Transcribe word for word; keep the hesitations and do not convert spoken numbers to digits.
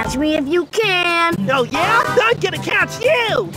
Catch me if you can. Oh, yeah? I'm gonna catch you!